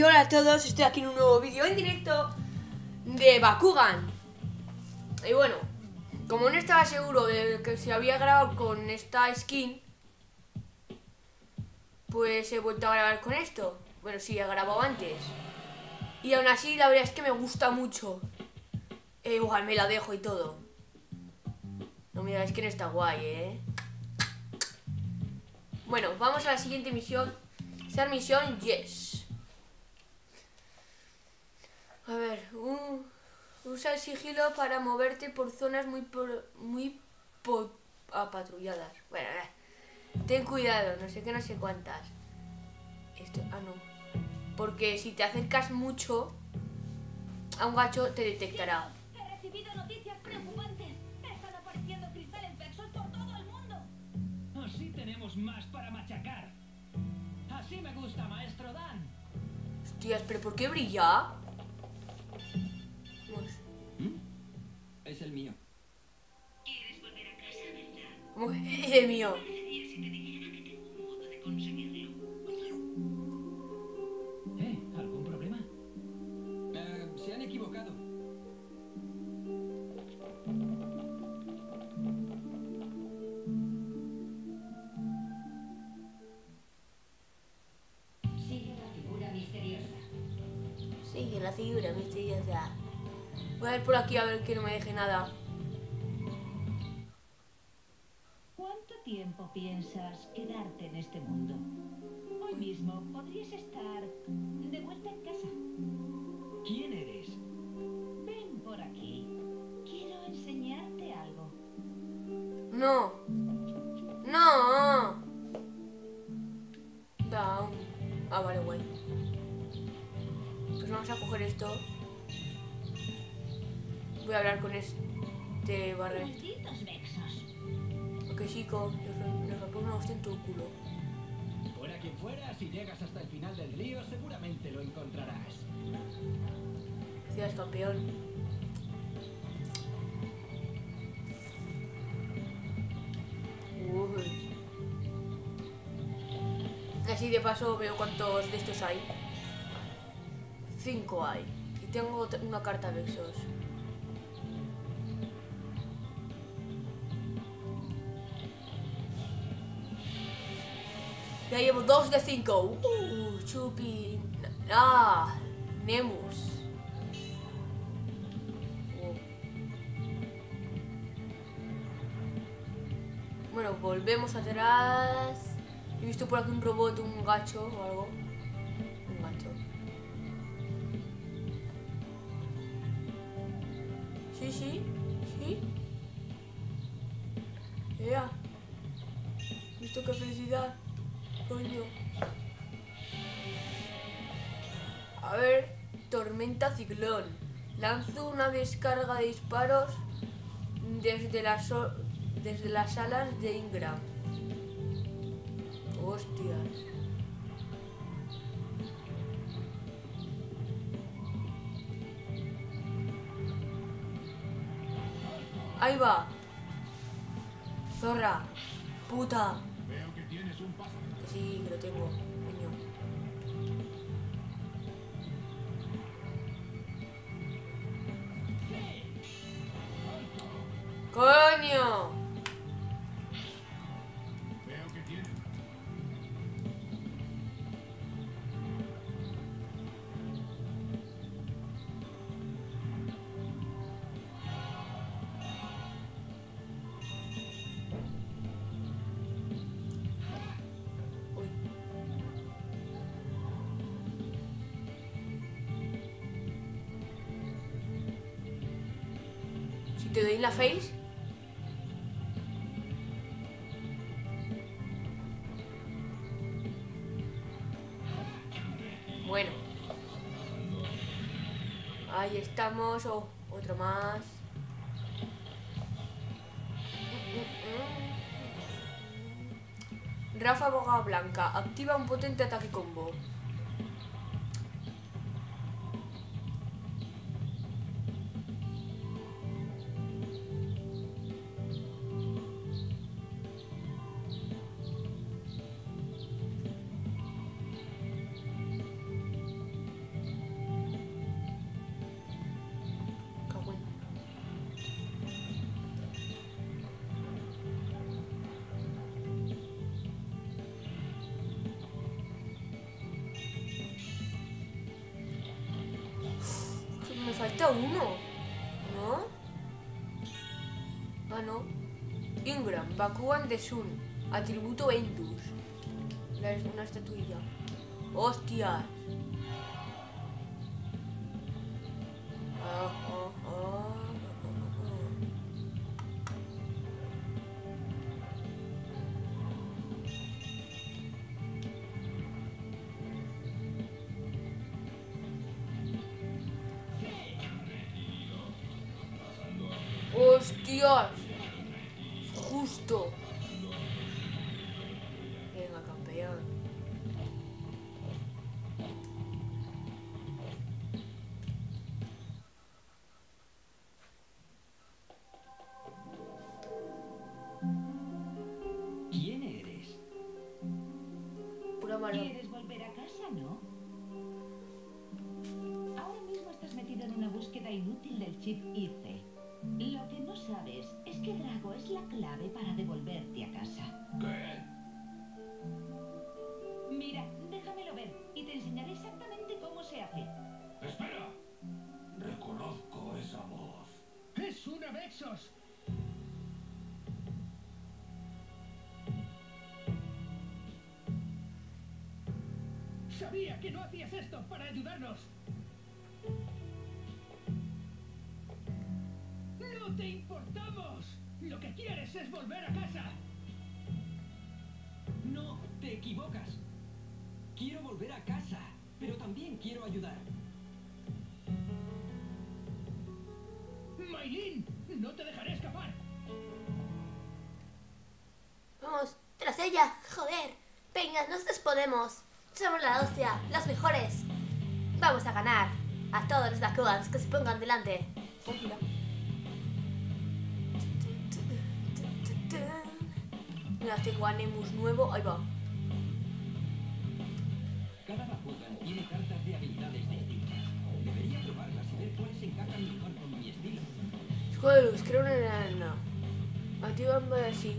Y hola a todos, estoy aquí en un nuevo vídeo en directo de Bakugan. Y bueno, como no estaba seguro de que se había grabado con esta skin, pues he vuelto a grabar con esto. Bueno, sí, he grabado antes. Y aún así la verdad es que me gusta mucho. Igual me la dejo y todo. No, mira, es que no está guay, Bueno, vamos a la siguiente misión. Ser misión Yes. A ver, usa el sigilo para moverte por zonas muy patrulladas. Bueno, ten cuidado, no sé qué, no sé cuántas. No. Porque si te acercas mucho a un gacho te detectará. He recibido noticias preocupantes. Están apareciendo cristales Vexos por todo el mundo. Así tenemos más para machacar. Así me gusta, maestro Dan. Hostias, ¿pero por qué brilla? Es el mío. ¿Quieres volver a casa, verdad? ¿Cómo que es el mío? Parecería si te dijera que tengo un modo de conseguirlo. ¿Algún problema? Se han equivocado. Sigue la figura misteriosa. Sí, la figura misteriosa. Voy a ver por aquí a ver que no me deje nada. ¿Cuánto tiempo piensas quedarte en este mundo? Hoy mismo podrías estar de vuelta en casa. ¿Quién eres? Ven por aquí. Quiero enseñarte algo. No. No. Down. Ah, vale, guay. Pues vamos a coger esto. Voy a hablar con este barra. Malditos Vexos. Ok, chico, nos va a poner una hostia en tu culo. Fuera quien fuera, si llegas hasta el final del río, seguramente lo encontrarás. Gracias, campeón. Uy. Así de paso veo cuántos de estos hay. 5 hay. Y tengo una carta de esos. Ya llevo 2 de 5. Chupi. Nemus. Bueno, volvemos atrás. He visto por aquí un robot, un gacho o algo. Un gacho. Sí. ¡Ea! ¿Visto qué felicidad? Coño. A ver, tormenta ciclón. Lanzo una descarga de disparos desde las alas de Ingram. Hostias. Ahí va. Zorra. Puta. Veo que tienes un paso. Sí, que lo tengo. Coño. ¡Coño! Veo que tienes. Uy. Si te doy en la face. Bueno. Ahí estamos. Oh, otro más. Ráfaga blanca. Activa un potente ataque combo. uno, ¿no? Ah, no. Ingram, Bakugan de Sun. Atributo Endus. Es una estatuilla. ¡Hostia! ¡Hostias! Justo. Venga, campeón. ¿Quién eres? Pura mala. ¿Quieres volver a casa, no? Ahora mismo estás metido en una búsqueda inútil del chip IC. Lo que no sabes es que Drago es la clave para devolverte a casa. ¿Qué? Mira, déjamelo ver y te enseñaré exactamente cómo se hace. ¡Espera! Reconozco esa voz. ¡Es una Vexos! Sabía que no hacías esto para ayudarnos. ¡No te importamos! Lo que quieres es volver a casa. No, te equivocas. Quiero volver a casa, pero también quiero ayudar. Maylin, no te dejaré escapar. Vamos, tras ella, joder. Venga, nosotros podemos. Somos la hostia, los mejores. Vamos a ganar a todos los Bakugans que se pongan delante. Oh, mira. Mira, tengo a Nemus nuevo. Ahí va. Cada Bakugan tiene cartas de habilidades distintas. Debería probarlas y ver cuáles encajan mejor con mi estilo. Joder, creo una enana. Activan así.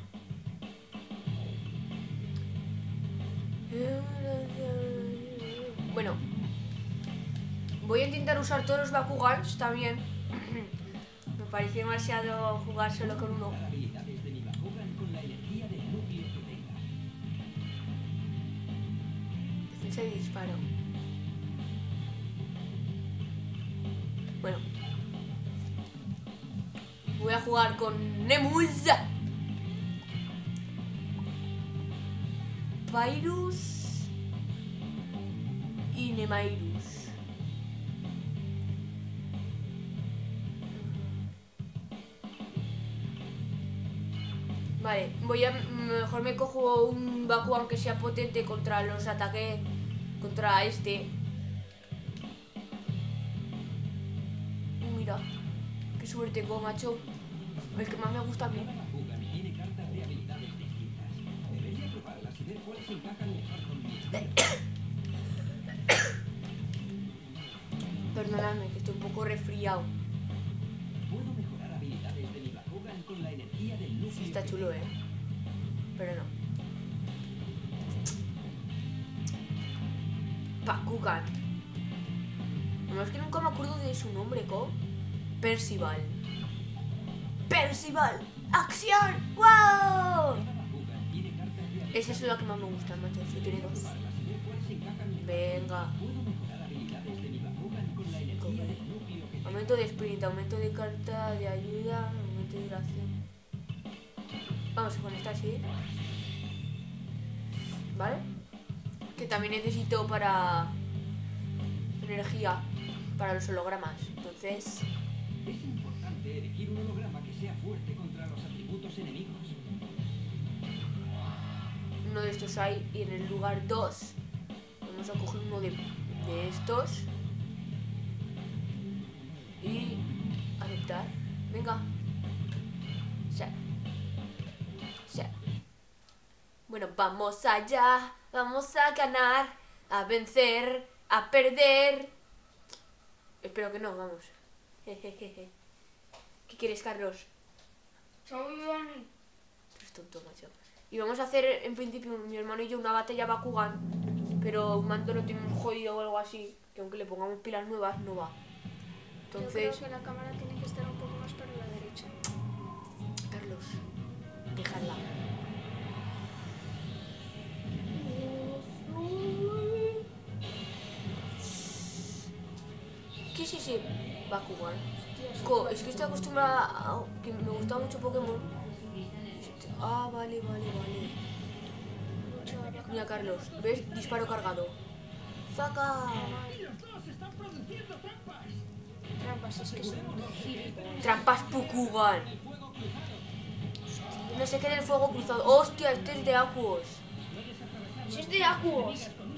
Bueno, voy a intentar usar todos los Bakugans también. Me parece demasiado jugar solo con uno. Usar habilidades de mi Bakugan con la energía del núcleo que tenga. Defensa y disparo. Bueno, voy a jugar con Nemus, Pyrus y Nemairus. Vale, mejor me cojo un Bakugan que sea potente contra los ataques, contra este. Mira, qué suerte tengo, macho. El que más me gusta a mí. Cada Bakugan tiene cartas de habilidades distintas. Debería probarlas y ver cuáles encajan mejor con mi estilo. Perdonadme, que estoy un poco resfriado. Puedo mejorar habilidades de mi Bakugan con la energía del núcleo. Sí, está que chulo, tenga. pero no. Bakugan. Nomás que nunca me acuerdo de su nombre, ¿co? Percival. ¡Percival! ¡Acción! ¡Wow! Cada Bakugan tiene cartas de habilidades. Esa es la que más me gusta, macho. Sí, tiene dos. Probarlas y ver cuáles encajan mejor. Venga. Puedo mejorar habilidades de mi Bakugan con la energía del núcleo que tenga. Aumento de sprint, aumento de carta de ayuda, aumento de duración. Vamos con esta así. ¿Vale? Que también necesito para energía, para los hologramas. Entonces, Es importante elegir un holograma que sea fuerte contra los atributos enemigos. uno de estos hay y en el lugar 2 vamos a coger uno de estos y aceptar. Venga. Sí. Sí. Bueno, vamos allá, vamos a ganar, a vencer, a perder. Espero que no, vamos. Jejeje. ¿Qué quieres, Carlos? Soy Johnny. Es tonto, macho. Y vamos a hacer, en principio, mi hermano y yo, una batalla Bakugan. Pero un mando lo tenemos jodido o algo así. Que aunque le pongamos pilas nuevas, no va. Entonces, que la cámara tiene que estar un poco más para la derecha. Carlos, déjala. ¿Qué es ese Bakugan? Es que estoy acostumbrada a que me gusta mucho Pokémon. Ah, vale. Mira, Carlos, ¿ves? Disparo cargado. ¡Saca! Trampas, es que son gilipollas. Trampas Bakugan. No sé qué del fuego cruzado. ¡Hostia! Este es de Aquos. ¡Si es de Aquos!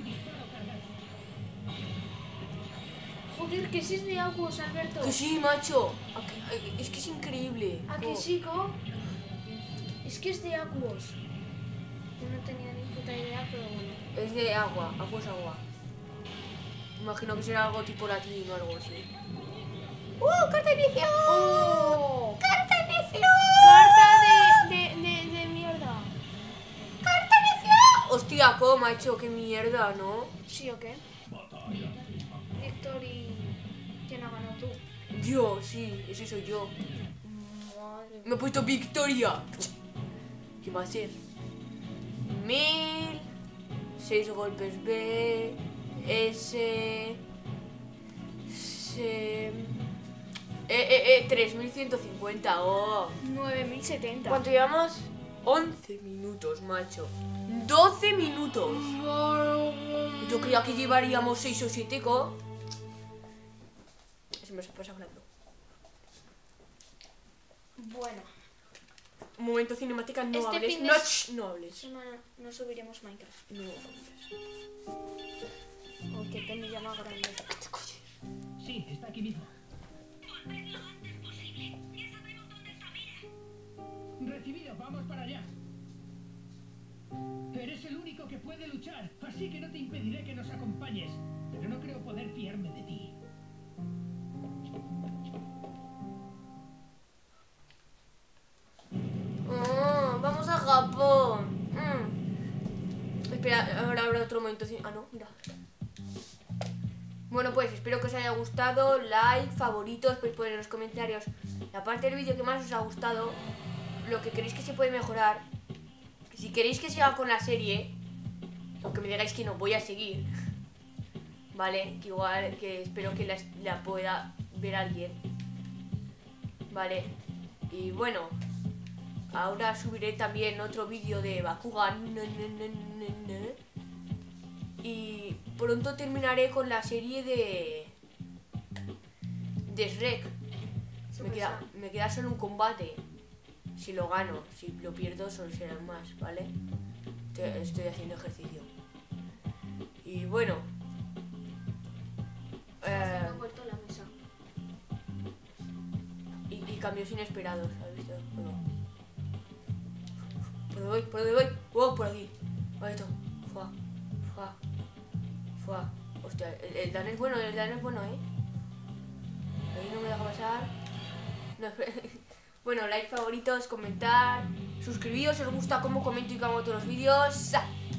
Joder, que si es de Aquos, Alberto. Que sí, macho. Es que es increíble. ¿A que sí, co? Es que es de Aquos. Yo no tenía ni puta idea, pero bueno. Es de agua. Aquos agua. Imagino que será algo tipo latín o algo así. ¡Carta de inicio! ¡Oh! ¡Carta de inicio! ¡Carta de mierda! ¡Carta de inicio! Hostia, co, macho, qué mierda, ¿no? ¿Sí o qué? Víctor y... ¿Quién ha ganado tú? Yo, sí, ese soy yo. Madre Me he puesto Victoria. ¿Qué va a ser? 1000, 6 golpes B, S, 3150. Oh. 9070. ¿Cuánto llevamos? 11 minutos, macho. 12 minutos. Yo creía que llevaríamos 6 o 7, co. Se me pasa hablando. Bueno, Un momento cinemática, no Este hables. fin de No, s- no hables. semana no subiremos Minecraft. No hables. Oh, qué penilla más grande. Sí, está aquí mismo. Recibido, vamos para allá. Eres el único que puede luchar, así que no te impediré que nos acompañes. Pero no creo poder fiarme de ti. Oh, vamos a Japón. Espera, ahora habrá otro momento. Ah, no, mira. Bueno, pues espero que os haya gustado. Like, favoritos, podéis poner en los comentarios la parte del vídeo que más os ha gustado, lo que queréis que se puede mejorar. Si queréis que siga con la serie, aunque me digáis que no, voy a seguir. Vale, que igual que espero que la pueda ver alguien. Vale, y bueno, ahora subiré también otro vídeo de Bakugan. Y pronto terminaré con la serie de Shrek. Me queda solo un combate. Si lo gano, si lo pierdo solo serán más, ¿vale? Estoy haciendo ejercicio. Y bueno, Se ha vuelto la mesa. y cambios inesperados, ¿has visto? Bueno. ¿Por dónde voy? ¿Por dónde voy? ¡Oh, por aquí! Ahí está. Fua. Hostia, el Dan es bueno, ¿eh? Ahí no me deja pasar. No, bueno, like, favoritos, comentar, suscribíos si os gusta cómo comento y cómo hago todos los vídeos.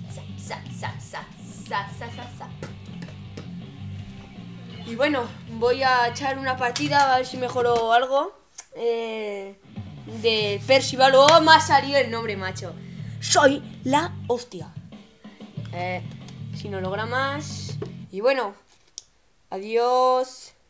Y bueno, voy a echar una partida a ver si mejoro algo. De Percival. ¡Oh, me ha salido el nombre, macho! Soy la hostia. Sin hologramas. Y bueno, adiós.